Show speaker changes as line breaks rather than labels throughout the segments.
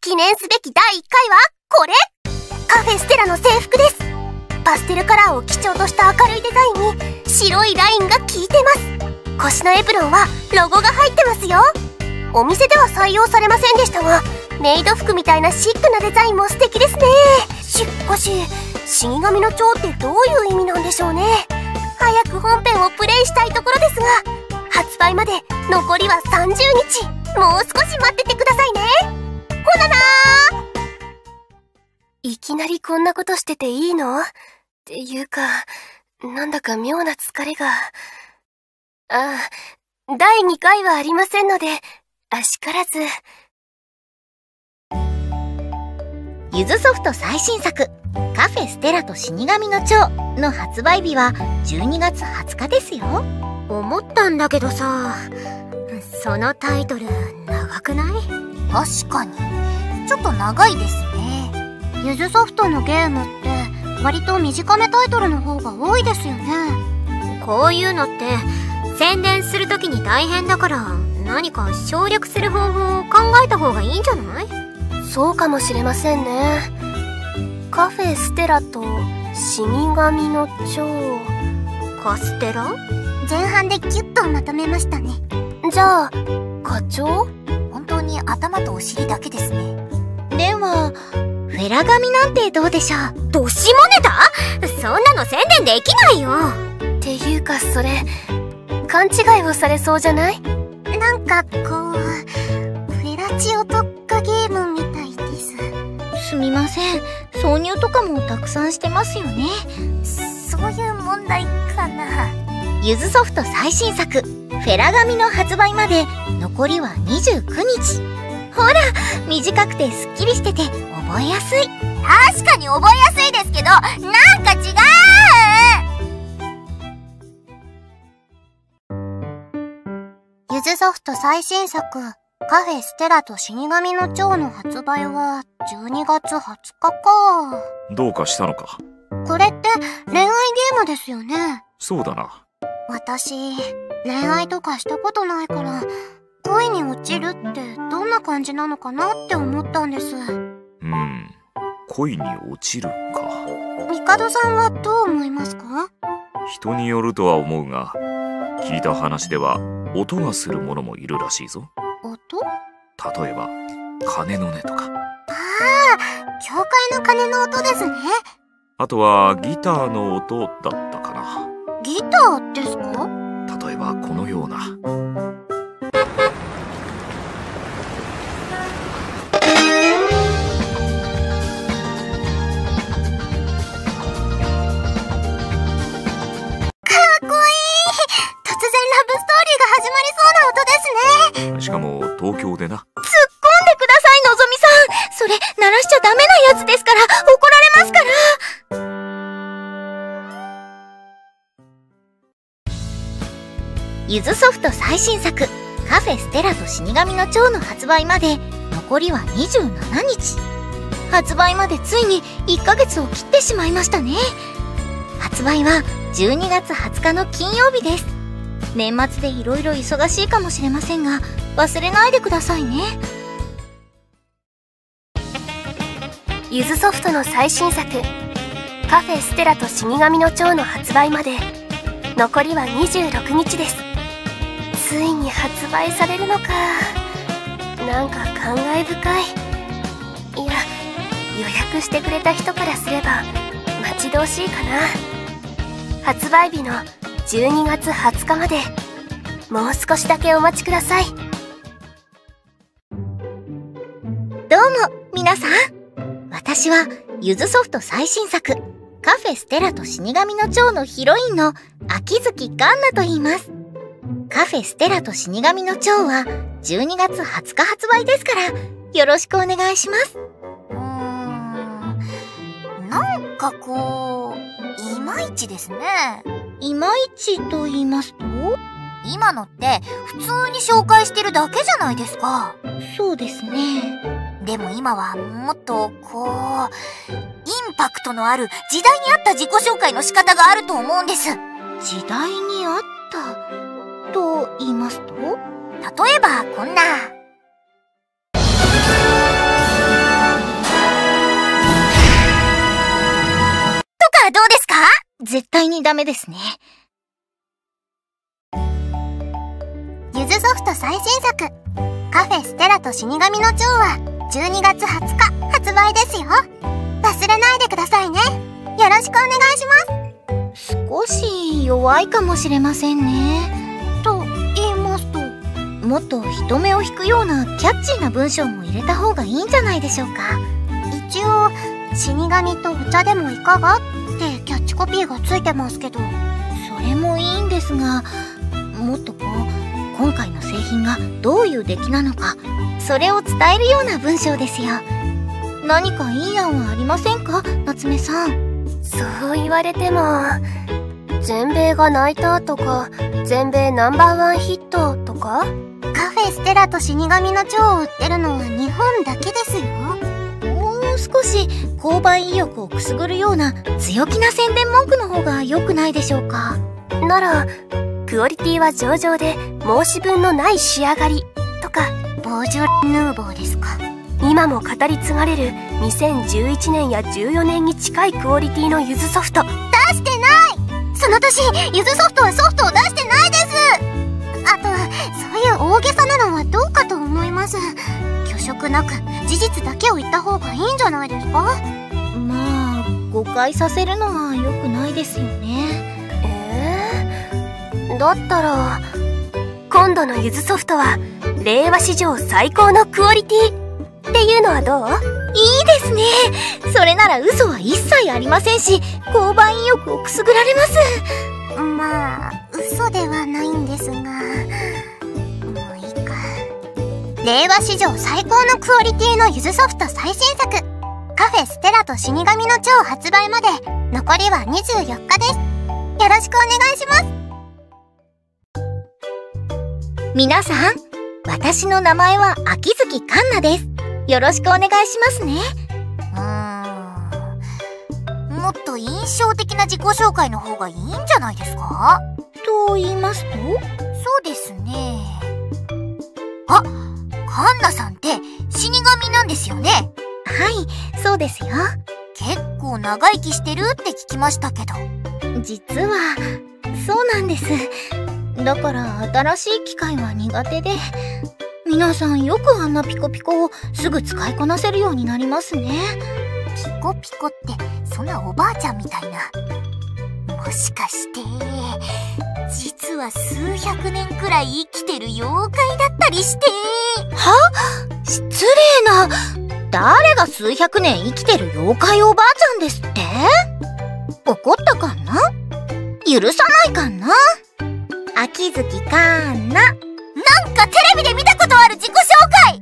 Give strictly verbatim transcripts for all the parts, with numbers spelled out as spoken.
記念すべきだいいっかいはこれ、カフェステラの制服です。パステルカラーを基調とした明るいデザインに白いラインが効いてます。腰のエプロンはロゴが入ってますよ。お店では採用されませんでしたが、メイド服みたいなシックなデザインも素敵ですね。しかし死神の蝶ってどういう意味なんでしょうね。早く本編をプレイしたいところですが、発売まで残りはさんじゅうにち、もう少し待っててくださいね。ほななー。いきなりこんなことしてていいの？っていうか、なんだか妙な疲れが。ああ、だいにかいはありませんので、あしからず。
ゆずソフト最新作「カフェステラと死神の蝶」の発売日はじゅうにがつはつかですよ。
思ったんだけどさ、そのタイトル長くない？
確かにちょっと長いですね。
ゆずソフトのゲームって割と短めタイトルの方が多いですよね。
こういうのって宣伝するときに大変だから、何か省略する方法を考えた方がいいんじゃない？そうかもしれませんね。カフェステラと死神の蝶。カステラ？
前半でギュッとまとめましたね。
じゃあ課長？
本当に頭とお尻だけですね。
ではフェラ紙なんてどうでしょう？
どしもネタ？そんなの宣伝できないよ。っていうかそれ勘違いをされそうじゃない？
なんかこうフェラチオ特化ゲームみたいです。
すみません、挿入とかもたくさんしてますよね。
そういう問題かな。
ゆずソフト最新作「フェラ紙」の発売まで残りはにじゅうくにち。ほら、短くてすっきりしてて覚えやすい。
確かに覚えやすいですけど、なんか違
う。ゆずソフト最新作カフェステラと死神の蝶の発売はじゅうにがつはつかか。
どうかしたのか？
これって恋愛ゲームですよね。
そうだな。
私恋愛とかしたことないから、恋に落ちるってどんな感じなのかなって思ったんです。
うん、恋に落ちるか。
ミカドさんはどう思いますか？
人によるとは思うが、聞いた話では音がするものもいるらしいぞ。
音？
例えば鐘の音とか。
ああ、教会の鐘の音ですね。
あとはギターの音だったかな。
ギターですか？
例えばこのような。しかも東京でな。突っ込んでください、
のぞみさん。それ鳴らしちゃダメなやつですから、怒られますから。ゆずソフト最新作「カフェステラと死神の蝶」の発売まで残りはにじゅうしちにち。発売までついにいっかげつを切ってしまいましたね。発売はじゅうにがつはつかの金曜日です。年末でいろいろ忙しいかもしれませんが、忘れないでくださいね。
ゆずソフトの最新作「カフェステラと死神の蝶」の発売まで残りはにじゅうろくにちです。ついに発売されるのか。なんか感慨深い。いや、予約してくれた人からすれば待ち遠しいかな。発売日のじゅうにがつはつかまでもう少しだけお待ちください。ど
うも皆さん、私はゆずソフト最新作「カフェステラと死神の蝶」のヒロインの秋月環奈と言います。カフェステラと死神の蝶はじゅうにがつはつか発売ですから、よろしくお願いします。
うーん、なんかこういまいちですね。
いまいちと言いますと？
今のって普通に紹介してるだけじゃないですか。
そうですね。
でも今はもっとこうインパクトのある時代に合った自己紹介の仕方があると思うんです。
時代に合ったと言いますと？
例えばこんな。
絶対にダメですね。
ゆずソフト最新作カフェステラと死神の蝶はじゅうにがつはつか発売ですよ。忘れないでくださいね。よろしくお願いします。
少し弱いかもしれませんね。
と言いますと？
もっと人目を引くようなキャッチーな文章も入れた方がいいんじゃないでしょうか。
一応死神とお茶でもいかがってキャッチコピーがついてますけど。
それもいいんですが、もっとこう今回の製品がどういう出来なのか、それを伝えるような文章ですよ。何かいい案はありませんか、夏目さん。
そう言われても、全米が泣いたとか、全米ナンバーワンヒットとか。
カフェステラと死神の蝶を売ってるのは日本だけですよ。
もう少し購買意欲をくすぐるような強気な宣伝文句の方が良くないでしょうか。
なら、クオリティは上々で申し分のない仕上がりとか。
ボージョレ・ヌーボーですか。
今も語り継がれるにせんじゅういちねんやじゅうよねんに近いクオリティのゆずソフト。
出してない。その年ゆずソフトはソフトを出してないです。あとそういう大げさなのはどうかと思います。虚飾なく事実だけを言った方がいいんじゃないですか。
まあ誤解させるのは良くないですよね。
えー、だったら今度のゆずソフトは令和史上最高のクオリティっていうのはどう？
いいですね。それなら嘘は一切ありませんし、購買意欲をくすぐられます。
まあ嘘ではないんですが、もういいか。令和史上最高のクオリティのゆずソフト最新作カフェステラと死神の蝶発売まで残りはにじゅうよっかです。よろしくお願いします。
皆さん、私の名前は秋月環奈です。よろしくお願いしますね。
うーん、もっと印象的な自己紹介の方がいいんじゃないですか？
と言いますと？
そうですね。あ、カンナさんって死神なんですよね。
はい、そうですよ。
結構長生きしてるって聞きましたけど。
実はそうなんです。だから新しい機械は苦手で、皆さんよくあんなピコピコをすぐ使いこなせるようになりますね。
ピコピコってそんなおばあちゃんみたいな。もしかして実は数百年くらい生きてる妖怪だったりして。
は？失礼な。誰が数百年生きてる妖怪おばあちゃんですって？怒ったかんな？許さないかんな？秋月かんな。
なんかテレビで見たことある自己紹介。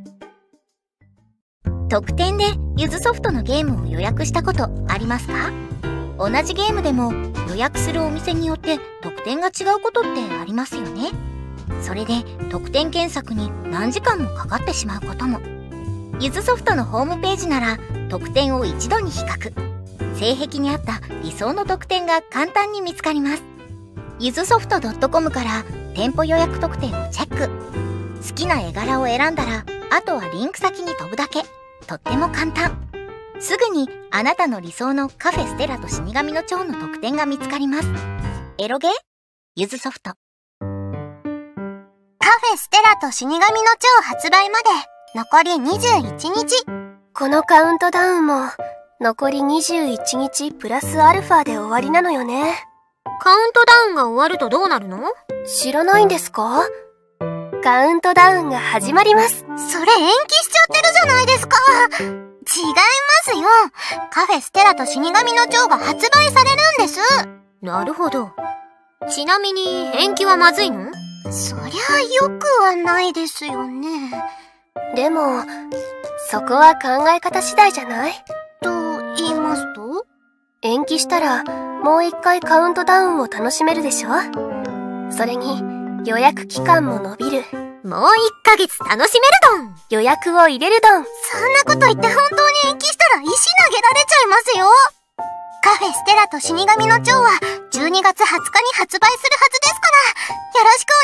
特典でゆずソフトのゲームを予約したことありますか？同じゲームでも予約するお店によって特典が違うことってありますよね。それで特典検索に何時間もかかってしまうことも。ゆずソフトのホームページなら特典を一度に比較。性癖に合った理想の特典が簡単に見つかります。ゆずソフト .com から店舗予約特典をチェック。好きな絵柄を選んだら、あとはリンク先に飛ぶだけ。とっても簡単。すぐにあなたの理想のカフェステラと死神の蝶の特典が見つかります。エロゲーゆずソフト。
カフェステラと死神の蝶発売まで残りにじゅういちにち。
このカウントダウンも残りにじゅういちにちプラスアルファで終わりなのよね。
カウントダウンが終わるとどうなるの？
知らないんですか？カウントダウンが始まります。
それ延期しちゃってるじゃないですか。違いますよ。カフェステラと死神の蝶が発売されるんです。
なるほど。ちなみに延期はまずいの？
そりゃよくはないですよね。
でもそこは考え方次第じゃない？
と言いますと？
延期したらもう一回カウントダウンを楽しめるでしょ？それに予約期間も伸びる。
もういっかげつ楽しめるドン。
予約を入れるドン。
そんなこと言って本当に延期したら石投げられちゃいますよ。カフェステラと死神の蝶はじゅうにがつはつかに発売するはずですから、よろしく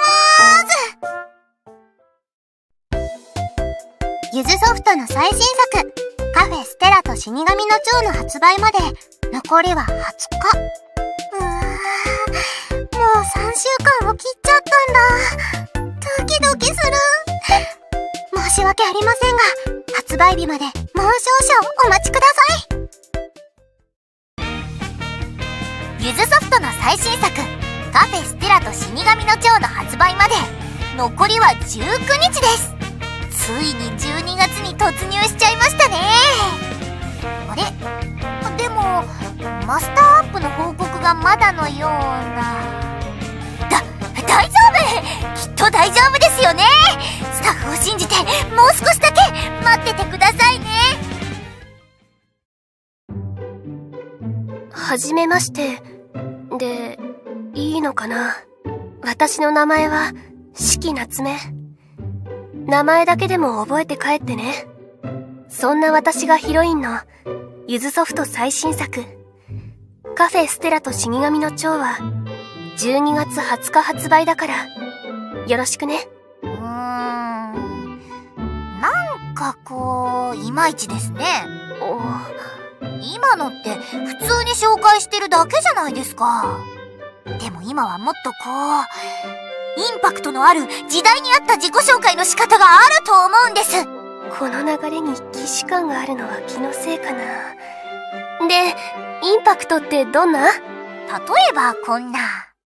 お願いします。ゆずソフトの最新作カフェステラと死神の蝶の発売まで残りははつか。 もうさんしゅうかんを切っちゃったんだ。ドキドキする。申し訳ありませんが、発売日までもう少々お待ちください。
ゆずソフトの最新作カフェステラと死神の蝶の発売まで残りはじゅうくにちです。ついにじゅうにがつに突入しちゃいましたね。あれ？でもマスターアップの報告がまだのような。だ、大丈夫！きっと大丈夫ですよね。スタッフを信じてもう少しだけ待っててくださいね。
はじめましてでいいのかな。私の名前は四季夏目。名前だけでも覚えて帰ってね。そんな私がヒロインのゆずソフト最新作カフェステラと死神の蝶はじゅうにがつはつか発売だからよろしくね。
うーん、なんかこういまいちですね。
お
今のって普通に紹介してるだけじゃないですか。でも今はもっとこうインパクトのある時代に合った自己紹介の仕方があると思うんです。
この流れに既視感があるのは気のせいかな。で、インパクトってどんな？
例えばこんな。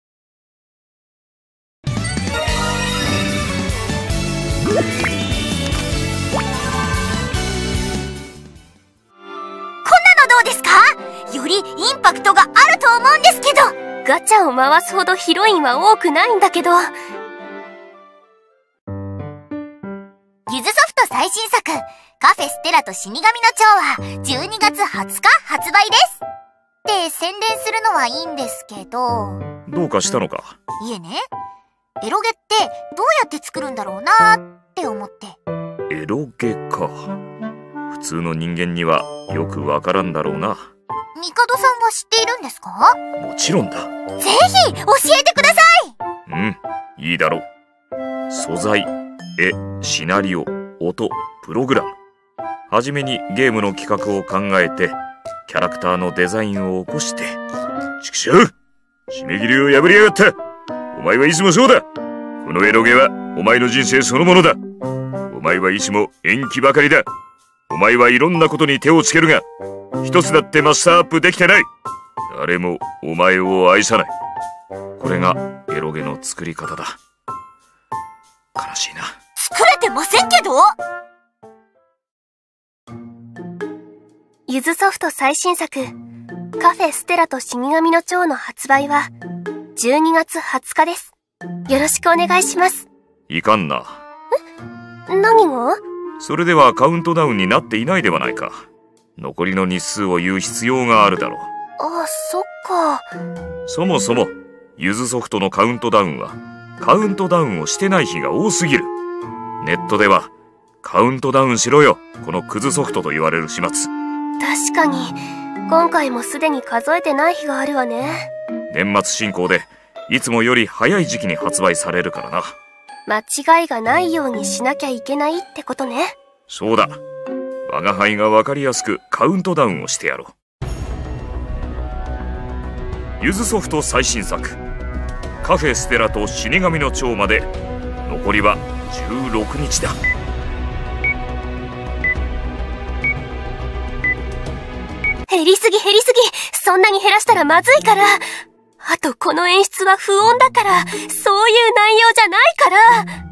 どうですか？よりインパクトがあると思うんですけど。
ガチャを回すほどヒロインは多くないんだけど。
ゆずソフト最新作カフェステラと死神の蝶はじゅうにがつはつか発売です。って宣伝するのはいいんですけど。
どうかしたのか？
いえね、エロゲってどうやって作るんだろうなって思って。
エロゲか。普通の人間にはよくわからんだろうな。
ミカドさんは知っているんですか？
もちろんだ。
ぜひ教えてください。
うん、いいだろう。素材、絵、シナリオ、音、プログラム。はじめにゲームの企画を考えて、キャラクターのデザインを起こして。ちくしょう！締め切りを破りやがった！お前はいつもそうだ！このエロゲはお前の人生そのものだ！お前はいつも延期ばかりだ！お前はいろんなことに手をつけるが、一つだってマスターアップできてない。誰もお前を愛さない。これがエロゲの作り方だ。悲しいな。
作れてませんけど。
ゆずソフト最新作カフェステラと死神の蝶の発売はじゅうにがつはつかです。よろしくお願いします。
いかんな。
え？何が？
それではカウントダウンになっていないではないか。残りの日数を言う必要があるだろう。
ああ、そっか。
そもそもゆずソフトのカウントダウンはカウントダウンをしてない日が多すぎる。ネットではカウントダウンしろよ、このクズソフトと言われる始末。
確かに今回もすでに数えてない日があるわね。
年末進行でいつもより早い時期に発売されるからな。
間違いがないようにしなきゃいけないってことね。
そうだ。我が輩が分かりやすくカウントダウンをしてやろう。ゆずソフト最新作カフェステラと死神の蝶まで残りはじゅうろくにちだ。
減りすぎ減りすぎ。そんなに減らしたらまずいから。あとこの演出は不穏だから、そういう内容じゃないから。